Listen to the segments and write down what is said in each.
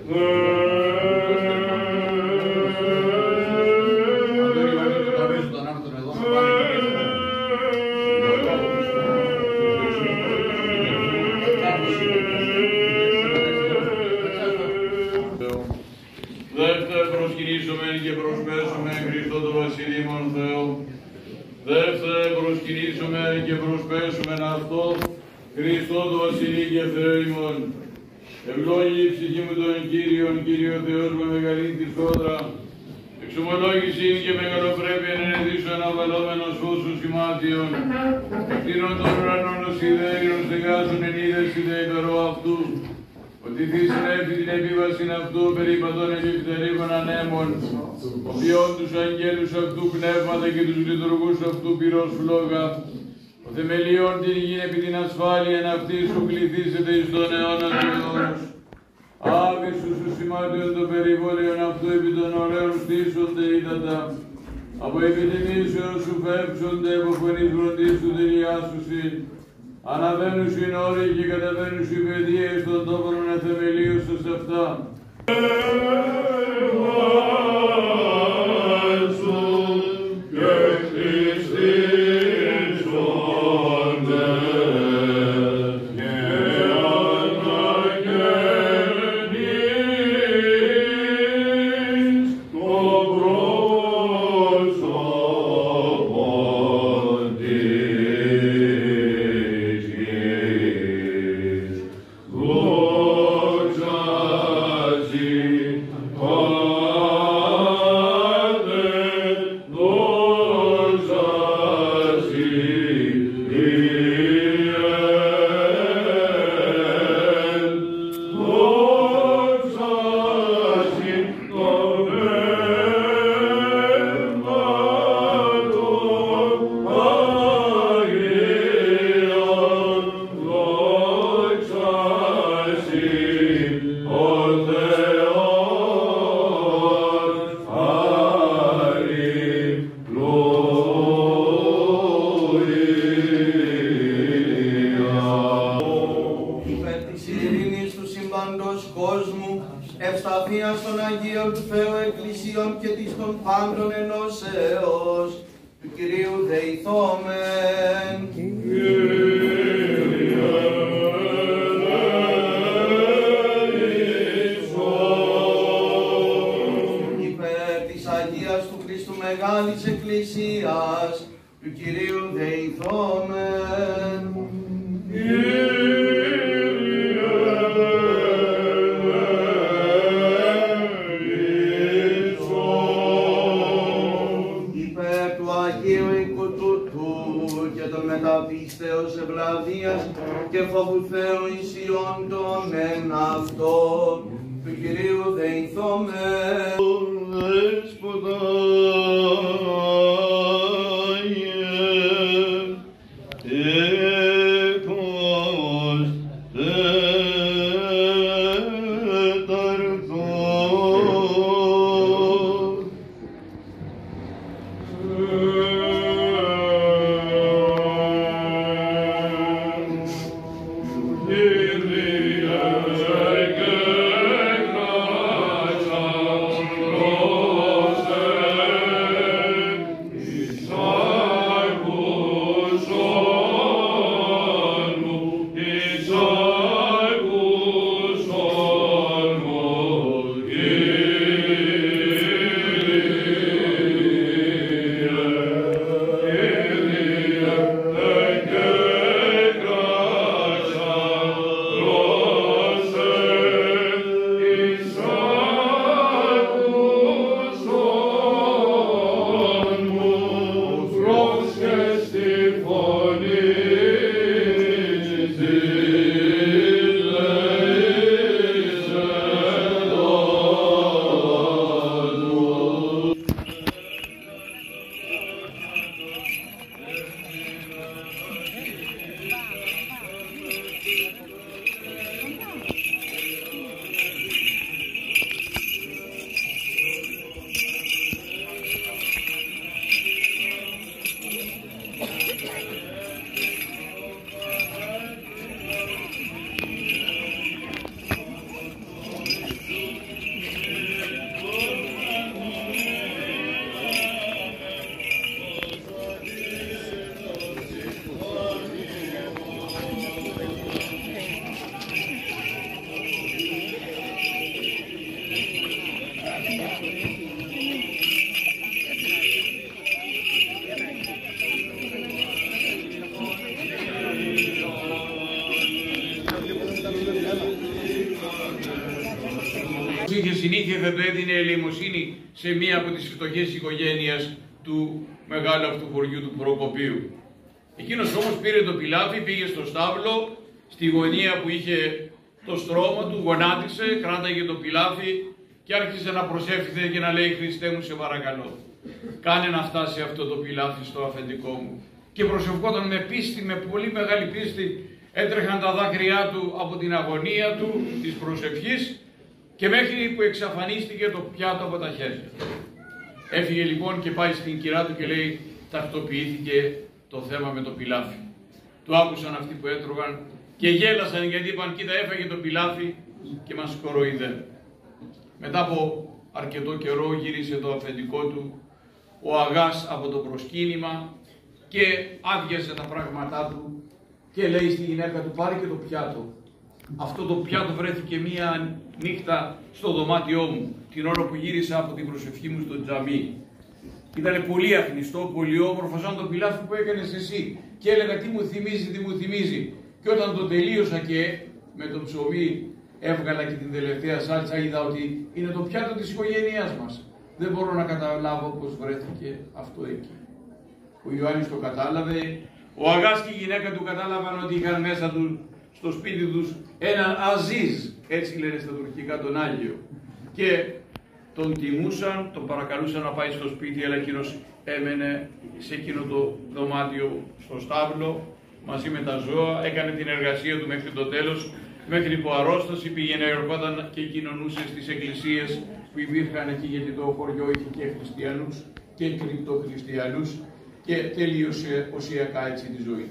Χριστό το Βασιλεί και Θεό ημών. Ευλόγη η ψυχή μου τον Κύριον, Κύριο Θεός με μεγαλή τη σφόδρα. Εξομολόγηση και μεγαλοπρέπεια ενενεδίσου αναβαλόμενος φως σημάτιων. Κτίνων των ουρανών ως ιδέριων στεγάζουν εν είδες ιδε υπερό αυτού. Ότι θυσνεύει την επίβαση αυτού περίπατων επιφτερήγων ανέμων. Οποιών τους αγγέλους αυτού πνεύματα και τους λειτουργούς αυτού πυρός φλόγα. Ο θεμελιών την γη επί την ασφάλεια αυτής σου κληθήσετε εις τον αιώνα του αιώνος. Άβυσσου σου σημάτιον το περιβόλιον αυτού επί των ωραίων στήσονται ύδατα. Από επιτιμήσεως σου φεύξονται, από φωνής βροντίσου δηλιάσουσι. Αναβαίνουσι είναι όροι και καταβαίνουσι παιδείες των τόπων εθεμελίωσος αυτά. Ευσταθίας των Αγίων του Θεού Εκκλησίων και της των πάντων ενώσεως του Κυρίου δεηθόμεν. Υπέρ της Αγίας του Χριστού Μεγάλης Εκκλησίας του Κυρίου δεηθόμεν. Μεταπίστεως ευλαβίας και φόβου Θεού ισιόντων εν αυτό του Κυρίου δεηθόμεν. Kyrie, όπως είχε συνήθεια θα το έδινε ελεημοσύνη σε μία από τις φτωχές οικογένειες του μεγάλου αυτού χωριού του Προκοπίου. Εκείνος όμως πήρε το πηλάφι, πήγε στο στάβλο, στη γωνία που είχε το στρώμα του, γονάτισε, κράταγε το πηλάφι και άρχισε να προσεύχεται και να λέει «Χριστέ μου, σε παρακαλώ, κάνε να φτάσει αυτό το πηλάφι στο αφεντικό μου». Και προσευχόταν με πίστη, με πολύ μεγάλη πίστη, έτρεχαν τα δάκρυά του από την αγωνία του, της προσευχής, και μέχρι που εξαφανίστηκε το πιάτο από τα χέρια. Έφυγε λοιπόν και πάει στην κυρά του και λέει, τακτοποιήθηκε το θέμα με το πηλάφι. Το άκουσαν αυτοί που έτρωγαν και γέλασαν, γιατί είπαν, κοίτα, έφαγε το πηλάφι και μας κοροϊδεύει. Μετά από αρκετό καιρό γύρισε το αφεντικό του ο Αγάς από το προσκύνημα και άδειασε τα πράγματά του και λέει στη γυναίκα του, πάρε και το πιάτο. Αυτό το πιάτο βρέθηκε μία νύχτα στο δωμάτιό μου, την ώρα που γύρισα από την προσευχή μου στο τζαμί. Ήταν πολύ αχνιστό, πολύ όμορφο, σαν το πηλάφι που έκανες εσύ. Και έλεγα, τι μου θυμίζει, τι μου θυμίζει. Και όταν το τελείωσα και με το ψωμί έβγαλα και την τελευταία σάλτσα, είδα ότι είναι το πιάτο της οικογένειάς μας. Δεν μπορώ να καταλάβω πώς βρέθηκε αυτό εκεί. Ο Ιωάννης το κατάλαβε, ο Αγάς και η γυναίκα του κατάλαβαν ότι είχαν μέσα του στο σπίτι τους έναν Αζίζ, έτσι λένε στα τουρκικά, τον Άγιο. Και τον τιμούσαν, τον παρακαλούσαν να πάει στο σπίτι, αλλά εκείνος έμενε σε εκείνο το δωμάτιο στο στάβλο μαζί με τα ζώα, έκανε την εργασία του μέχρι το τέλος, μέχρι που αρρώστασε, πήγαινε, ερχόταν και κοινωνούσε στις εκκλησίες που υπήρχαν εκεί, γιατί το χωριό είχε και χριστιανούς και κρυπτοχριστιανούς, και τελείωσε οσιακά έτσι τη ζωή.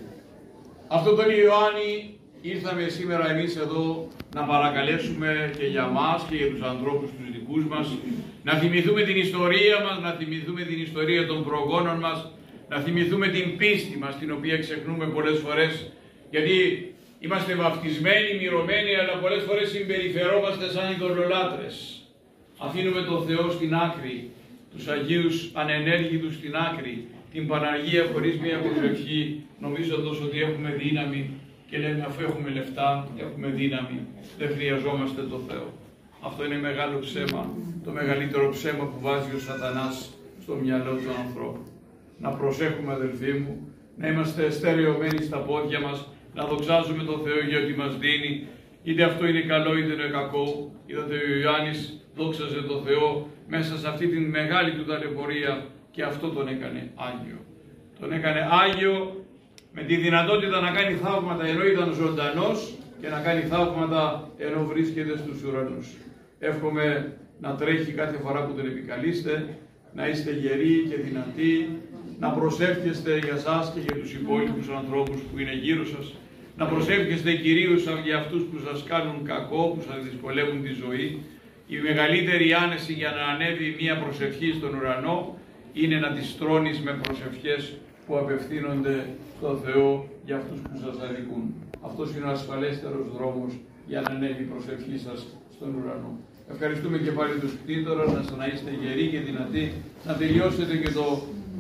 Αυτό τον Ιωάννη ήρθαμε σήμερα εμείς εδώ να παρακαλέσουμε και για μας και για τους ανθρώπους τους δικούς μας, να θυμηθούμε την ιστορία μας, να θυμηθούμε την ιστορία των προγόνων μας, να θυμηθούμε την πίστη μας, την οποία ξεχνούμε πολλές φορές, γιατί είμαστε βαφτισμένοι, μυρωμένοι, αλλά πολλές φορές συμπεριφερόμαστε σαν ειδωλολάτρες. Αφήνουμε τον Θεό στην άκρη, τους Αγίους ανενέργητους στην άκρη, την Παναγία χωρίς μια προσευχή, νομίζοντας ότι έχουμε δύναμη και λέμε, αφού έχουμε λεφτά, έχουμε δύναμη, δεν χρειαζόμαστε το Θεό. Αυτό είναι μεγάλο ψέμα, το μεγαλύτερο ψέμα που βάζει ο Σατανάς στο μυαλό του ανθρώπου. Να προσέχουμε, αδελφοί μου, να είμαστε στερεωμένοι στα πόδια μας, να δοξάζουμε τον Θεό για ό,τι μας δίνει, είτε αυτό είναι καλό είτε είναι κακό. Είδατε, ο Ιωάννης δόξαζε τον Θεό μέσα σε αυτή την μεγάλη του ταλαιπωρία και αυτό τον έκανε Άγιο. Τον έκανε Άγιο με τη δυνατότητα να κάνει θαύματα ενώ ήταν ζωντανός και να κάνει θαύματα ενώ βρίσκεται στους ουρανούς. Εύχομαι να τρέχει κάθε φορά που τον επικαλείστε, να είστε γεροί και δυνατοί, να προσεύχεστε για σας και για τους υπόλοιπους ανθρώπους που είναι γύρω σας, να προσεύχεστε κυρίως για αυτούς που σας κάνουν κακό, που σας δυσκολεύουν τη ζωή. Η μεγαλύτερη άνεση για να ανέβει μία προσευχή στον ουρανό είναι να τις τρώνεις με προσευχές που απευθύνονται στον Θεό για αυτούς που σας αδικούν. Αυτός είναι ο ασφαλέστερος δρόμος για να ανέβει η προσευχή σας στον ουρανό. Ευχαριστούμε και πάλι τους κτήτορες, να είστε γεροί και δυνατοί, να τελειώσετε και το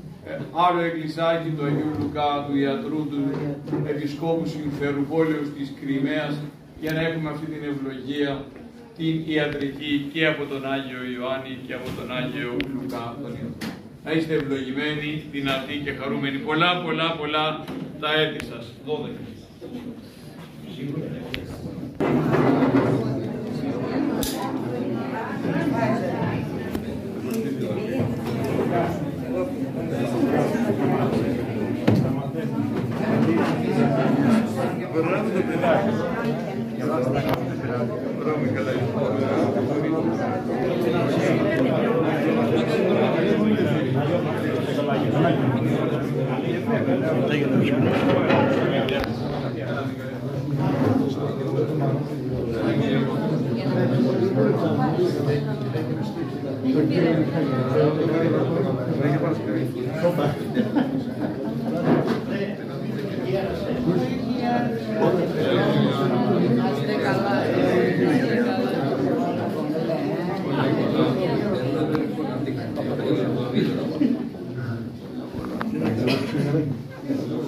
άλλο εκκλησάκι του Αγίου Λουκά, του ιατρού, του Επισκόπου Συμφερουπόλεως της Κριμαίας, για να έχουμε αυτή την ευλογία, την ιατρική και από τον Άγιο Ιωάννη και από τον Άγιο Λουκά. Να είστε ευλογημένοι, δυνατοί και χαρούμενοι. Πολλά τα έτη σας. 12.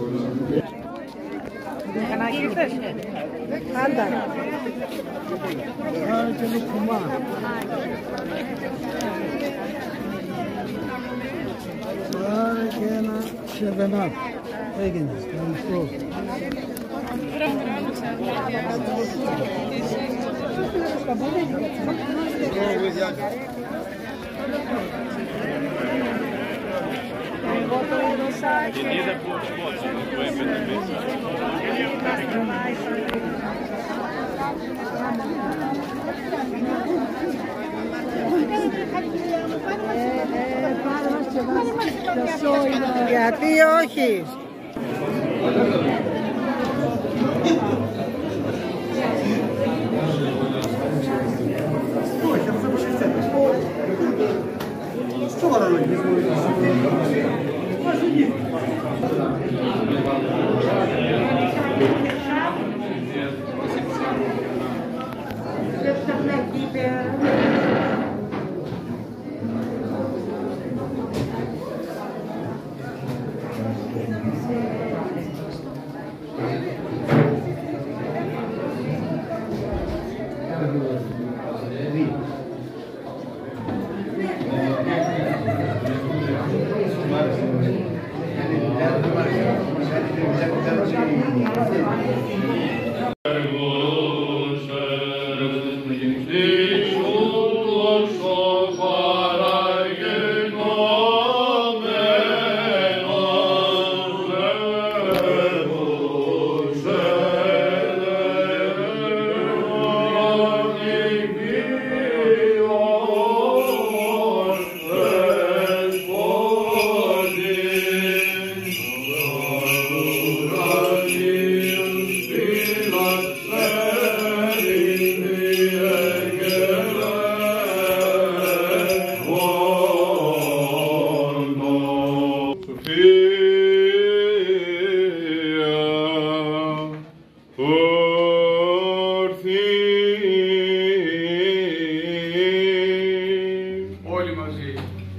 Anda. Άρα και λουκουμά. Άρα και ένα σεβενάπ. Έγινε, ευχαριστώ. Γιατί όχι? Όλοι μαζί.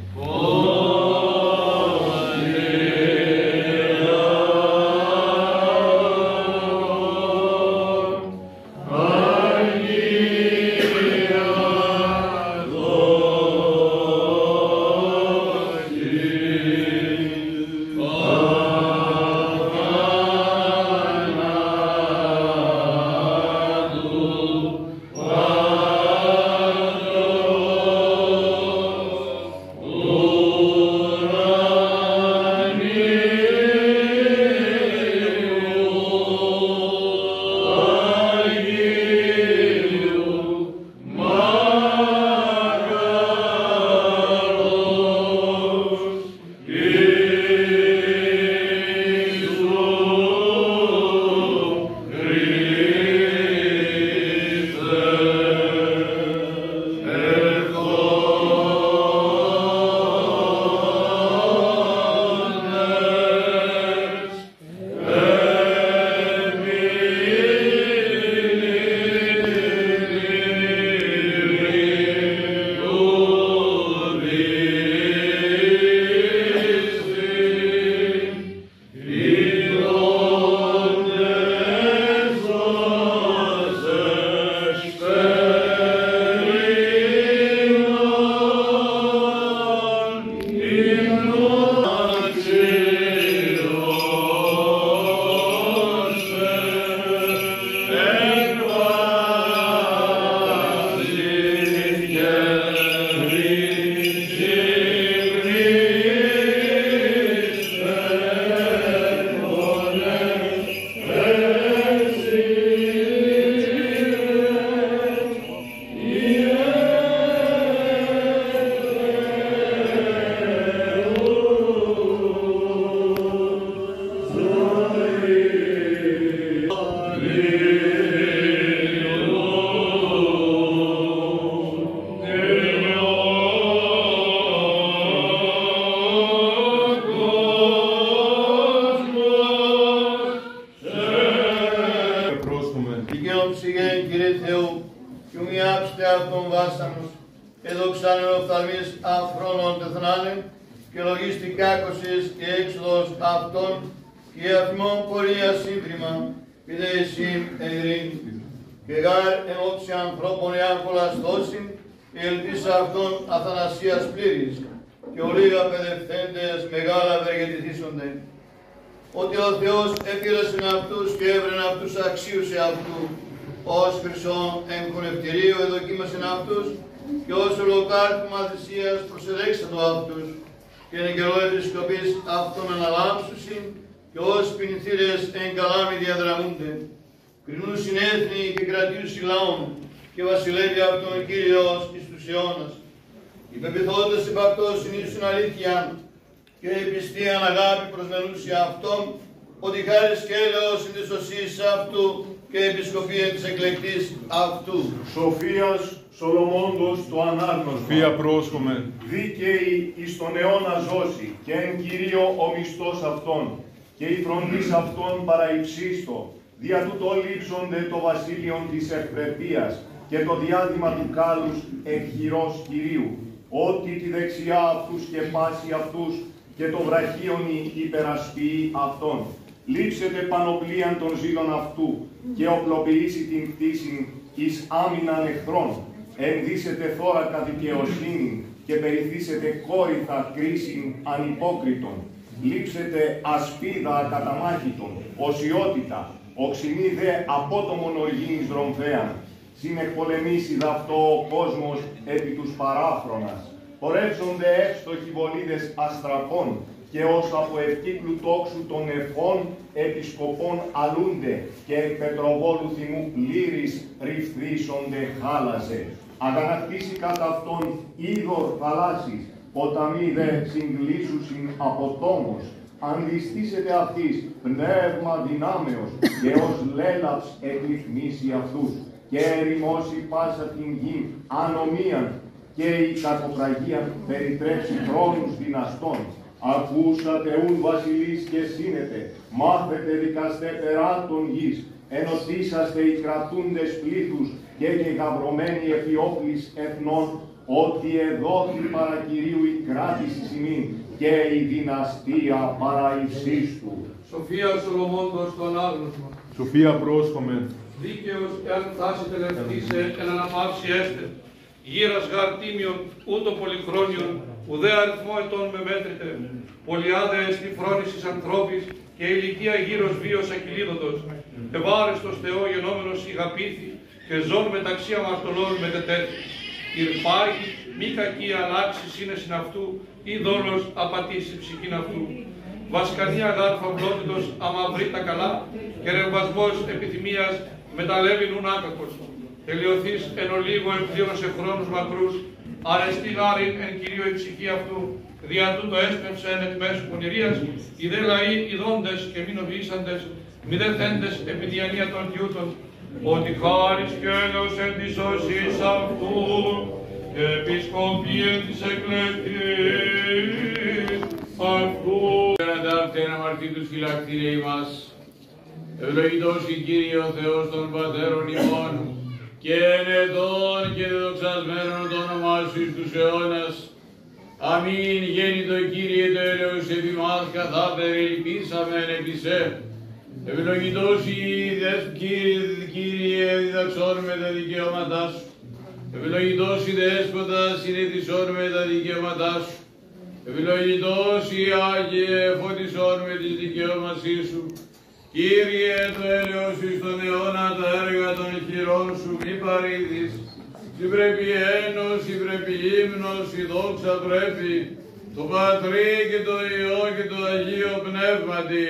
Εδοξάνει οφθαλμής αφρόνων τεθνάνε και λογίστη κάκωσης και έξοδος αυτών και αφημών πορεία σύμπριμα, πηδέ εσύ εν ειρήνη. και γάρ εν όψη ανθρώπων εάν κολαστώσιν, η ελπίσα αυτών αθανασίας πλήρης, και ολίγα παιδευθέντες μεγάλα ευεργετηθήσονται. Ότι ο Θεός επήρασεν αυτούς και έβρεν αυτούς αξίους εαυτού, ως χρυσόν εν κονευτηρίου εδοκίμασεν αυτούς, και ως ολοκάρπημα θυσίας προσεδέξατο αυτούς, και εν καιρό επισκοπής αυτών αναλάμψουσιν, και ως ποινηθήρες εν καλάμι διαδραμούνται. Κρινούσιν έθνη και κρατήσιν λαών, και βασιλεύει αυτόν Κύριος εις τους αιώνας. Οι πεποιθόντες επ' αυτός συνήσουν αλήθεια, και η πιστίαν αγάπη προσμενούσι αυτόν, ότι χάρις και έλεος εν της οσίης αυτού, και η επισκοπία της εκλεκτής αυτού. Σοφίας Σολομώντος το ανάγνωσμα. Σοφία πρόσχομαι. Δίκαιη εις τον αιώνα ζώση, και εν Κυρίω ο μισθός αυτών, και η φροντίς αυτών παραϊψίστο. Δια τούτο λείψονται το βασίλειον της ευπρεπείας, και το διάδημα του κάλους εχειρός Κυρίου. Ότι τη δεξιά αυτούς και πάση αυτούς, και το βραχίονι υπερασποιεί αυτών. Λείψετε πανοπλίαν των ζήλων αυτού, και οπλοποιήσει την κτήση εις άμυναν εχθρών. Ενδύσετε θώρακα δικαιοσύνη, και περιθύσετε κόρυθα κρίσιν ανυπόκριτον. Λείψετε ασπίδα ακαταμάχητον, οσιότητα, οξυνή δε απότομον οργήνης δρομφέαν. Συνεκπολεμήσει δαυτό ο κόσμος επί τους παράφρονας. Πορεύσονται εύστοχοι βολίδες αστραπών, και ως από ευκύκλου τόξου των εφών επισκοπών αλούνται, και εκ πετροβόλου θυμού πλήρης ρυφθρίσονται χάλασε. Αγανακτήσει κατά αυτόν είδωρ θαλάσσης, ποταμοί δε συγκλήσουσιν από τόμος. Αντιστήσετε αυτής πνεύμα δυνάμεως, και ως λέλαψ εκλειφνήσει αυτούς, και ερημώσει πάσα την γη ανομίαν, και η κακοπραγία περιτρέψει χρόνους δυναστών. Ακούσατε ούν βασιλείς και σύνετε, μάθετε δικαστέ περάν των γης, ενωτήσαστε οι κρατούντες πλήθους, και γαυρωμένοι εφιόπλης εθνών, ότι εδόθη παρά Κυρίου η κράτηση ημίν, και η δυναστεία παραϊψίστου. Σοφία Σολομώντος το ανάγνωσμα. Σοφία πρόσχομαι. Δίκαιος εάν φτάσει τελευτήσε εν αναπαύσει έστε. Γύρας γαρ τίμιον, ούτω πολυχρόνιον, ουδέ αριθμό ετών με μέτρητε. Πολιάδε εστι φρόνησης ανθρώπης, και ηλικία γύρος βίος ακυλίδωτος. Ευάρεστος Θεό γενόμενος ηγαπήθη, και ζών μεταξύ αμαρτωλών μετετέθη. Υπάρχει μη κακή αλλάξει σύνεσιν αυτού, ή δόλος απατήσει ψυχήν αυτού. Βασκανία γάρ φαυλότητος αμαυρεί τα καλά, και ρεμβασμός επιθυμίας μεταλλεύει νουν άκακος. Τελειωθείς εν ολίγο εκδήλωσε χρόνους μακρούς, αρεστήν άριν εν Κυρίω η ψυχή αυτού, δια τούτο έσπευσε εν εκ μέσου πονηρίας, οι δε λαοί ειδώντες και μη νομίσαντες, μη δε θέντες επί διανία των τιούτων, ότι χάρις και έλεος εν της οσίης αυτού, και επισκοπία της εκλεκτής αυτού. Ανατάφτε να μαρτύ τους φυλακτήρε ημάς. Ευλογητός η Κύριε ο Θεός των Πατέρων ημών, και ενετών και δεδοξασμένων το όνομά σου εις τους αιώνας. Αμήν. Γέννητο Κύριε το έλεος επί μας, καθάπερ ελπίσαμεν επί σε. Ευλογητός Κύριε διδαξών με τα δικαιώματά σου. Ευλογητός η Δέσποτα συνετισών με τα δικαιώματά σου. Ευλογητός η Άγιε φωτισών με τις δικαιώμασής σου. Κύριε το έλεος εις τον αιώνα τα έργα των χειρών σου μη παρήδεις. Συ πρέπει ένος, συ πρέπει ύμνος, η δόξα πρέπει, το Πατρί και το Υιό και το Αγίο Πνεύματι.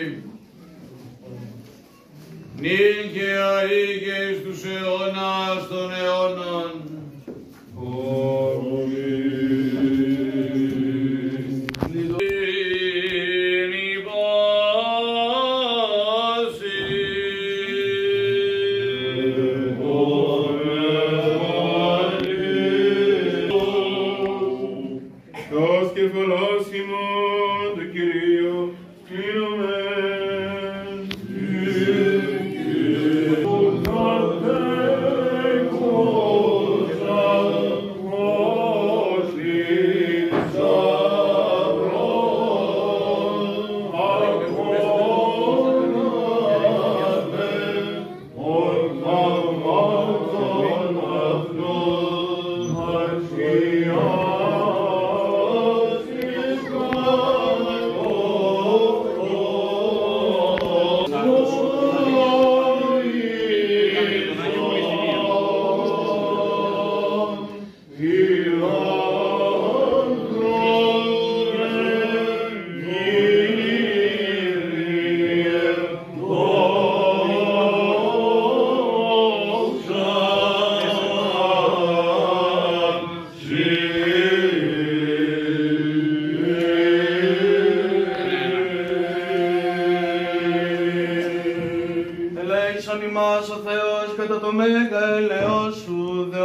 Νυν και αεί και εις τους αιώνας των αιώνων.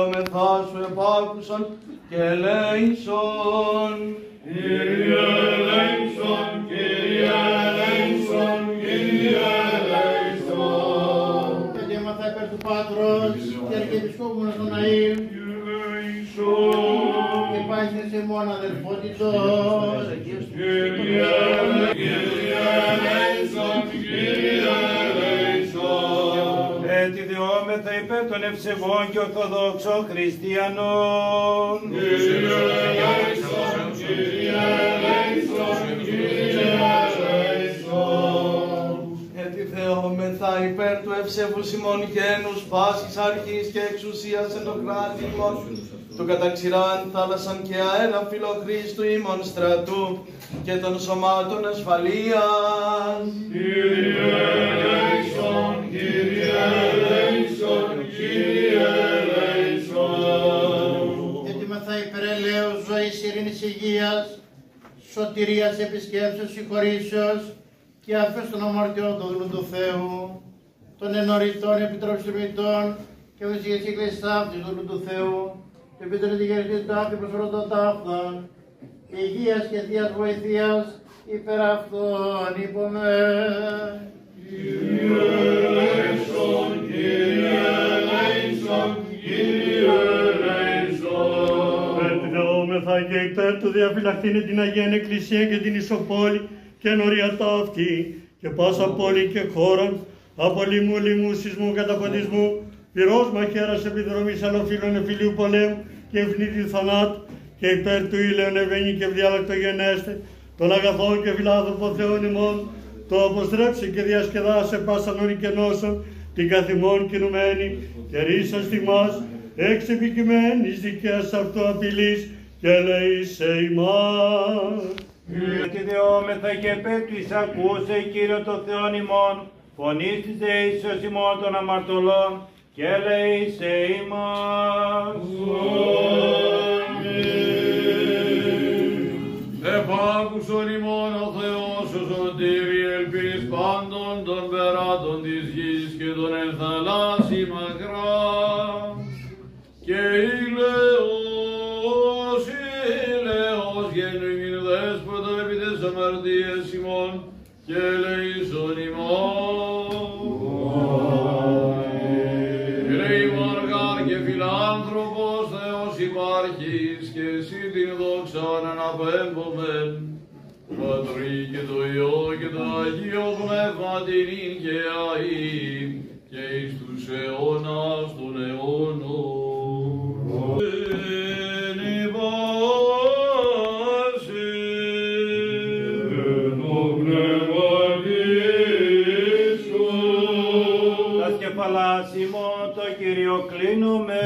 δεόμεθά σου επάκουσον και ελέησον. Κύριε ελέησον, Κύριε ελέησον, Κύριε ελέησον. Και έμαθα υπέρ του Πάτρος και Αρχιεπισκόπου των Αΐων και πάσχε σε μόνο αδελφότητος. Κύριε ελέησον, Κύριε ελέησον. Έτσι διώμεθα υπέρ των ευσεβών και ορθοδόξων χριστιανών. Κύριε ελέησον, Κύριε ελέησον, Κύριε ελέησον. Έτσι θεόμεθα υπέρ του ευσεβούς ημών γένους πάσης αρχής και εξουσίας εν το κράτη ημών, του καταξηράν θάλασσαν και αέρα φιλοχρίστου ημών στρατού και των σωμάτων ασφαλείας. Κύριε ελέησον, Κύριε ελέησον, Κύριε ελέησον. Γιατί μαθα υπερελαίος ζωής, ειρήνης, υγείας, σωτηρίας, επισκέψεως, συγχωρήσεως και αφές των αμαρτιών του δούλου του Θεού, των ενωριτών επιτροπιστριμητών και των συγκεκριμένων ταύτης του δούλου του Θεού, και επίτροπε τη γερική ταύτη προσφέρον των ταύτων, υγείας και θείας βοηθείας υπέρ αυτών είπαμε. Κύριε ελέησον, Κύριε ελέησον, Κύριε ελέησον. Δεόμεθα και υπέρ του διαφυλαχθήνε την Αγία Εκκλησία και την Ισοπόλη και νωρία ταύτη και πάσα πόλη και χώρα από λοιμού, λοιμού, σεισμού, καταποντισμού, πυρός μαχαίρας επιδρομής αλλοφύλων εφηλίου πολέμου και ευνήτου θανάτου και υπέρ του ήλαιον ευαίνει και διάλακτο γενέστε των αγαθών και φιλάνθρωπων Θεών ημών, το αποστρέψει και διασκεδάσε πάσαν όρη και νόσον την καθημών κινουμένη και ρίσας τιμάς εξ επικειμένης δικαίας αυτού απειλής και λέει σε ημάς. Και δεόμεθα και υπέρ του εισακούσε Κύριο το Θεόν ημών, φωνής της δεήσεως ημών των αμαρτωλών και λέει σε ημάς. Επάκουσον ημών ο Θεός ο σωτήρι ελπίς πάντων των περάτων της γης και των ενθαλάσσι μακρά και ηλαιός γεννήμην δέσποτα επί τες αμαρτίες ημών και ελεήσον ημών. Ελεήμον γάρ και φιλάνθρωπος Θεός υπάρχεις και εσύ την δόξαν αναπέμπομεν. Πατρί και το Υιό και το Αγίο Πνεύμα την ίν και αΐν και εις τους αιώνας των αιώνων. Τα σκεφαλάς ημών το Κύριο κλείνουμε.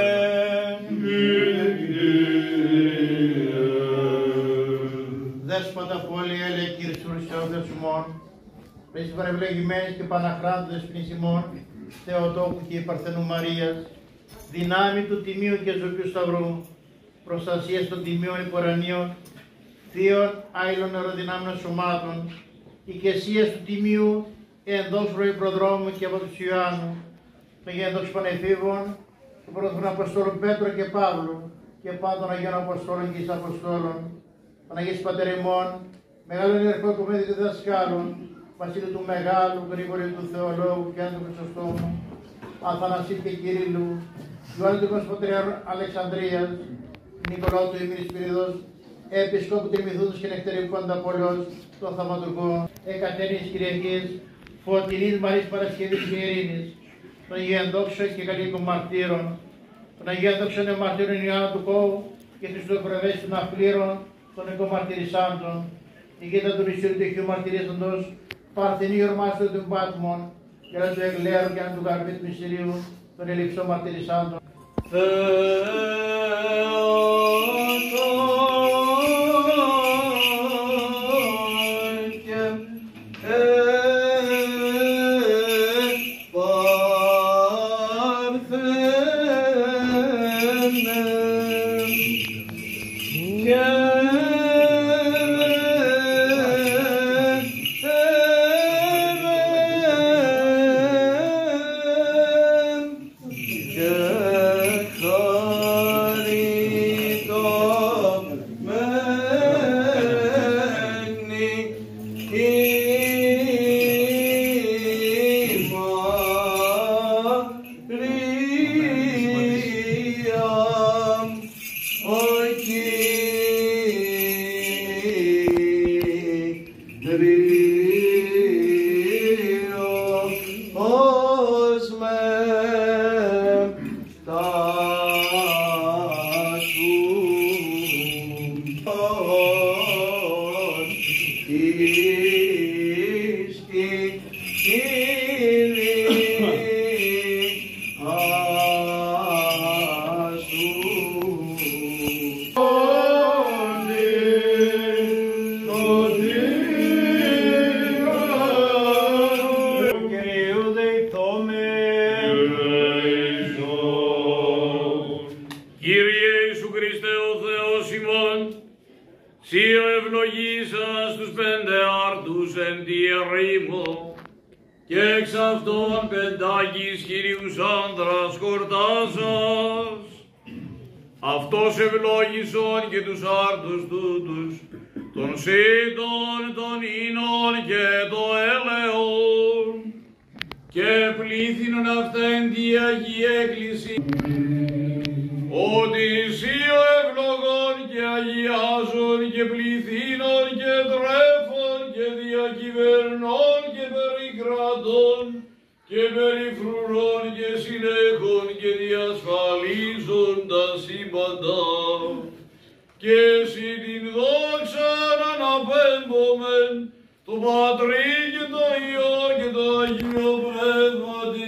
Δέσποτα πόλη έλε Κύριος Θεός ημών, πες παρευλεγημένες και παναχράντες πνης ημών, Θεοτόκου και Παρθενού Μαρίας, δυνάμει του Τιμίου και Ζωοποιού Σταυρού, προστασίας των τιμίων υπορανίων, θείων άειλων αεροδυνάμεων σωμάτων, οικεσίας του Τιμίου εντός προϋπροδρόμου και από τους Ιωάννου, των γέντος Πανεφήβων, του πρώτου Αποστόλου Πέτρου και Παύλου και πάντων Αγίων Αποστόλων και εις Αποστόλων, Παναγίας Πατερημών, μεγάλων ιεραρχοοικουμένων και διδασκάλων, Βασίλου του Μεγάλου, Γρήγορη του Θεολόγου και Άντου Χρυσοστόμου, Αθανασίου και Κυρίλλου, Ιωάννου του Κοσμοτριάρου Αλεξανδρίας, Νικολάου του Ημίρης Πυρίδος, Επισκόπου Τριμηθούντος και Νεκτερικού Ανταπολιός, των Θαυματουργών, Εκατερίνης Κυριακής, Φωτεινής Μαρής Παρασκευής και Ειρήνης, των Αγίων και Καλίκων Μαρτύρων, των Αγίων Δόξων Μαρτύρων Ιωάννου του Κόου και του Στοκροβές των Αφλήρων, των Οικομαρτυρισάντων, η γήτα του Ρησίου του Αγίου Μαρτυρίζοντος, Παρθενή Ορμάστρο του Πάτμων, και του Εγλέρου και του Καρπί του Μυστηρίου, των Ελιψών Μαρτυρισάντων. και Κύριε Ιησού Χριστέ ο Θεός ημών, Σύ ευλογήσας τους πέντε άρτους εν τη ερήμο, και εξ αυτών πεντάκις χιλίους άνδρας χορτάσας. Αυτός ευλόγησον και τους άρτους τούτους, των σύντων, των ίνων και το έλεον, και πλήθυνον αυτήν τη Αγία Εκκλησία, ότι Σύ ο ευλογών και αγιάζων και πληθύνων και τρέφων και διακυβερνών και περικρατών και περιφρουρών και συνέχων και διασφαλίζων τα σύμπαντα, και εσύ την δόξαν αναπέμπομεν το Πατρί και το Υιό και το Αγίο Πνεύματι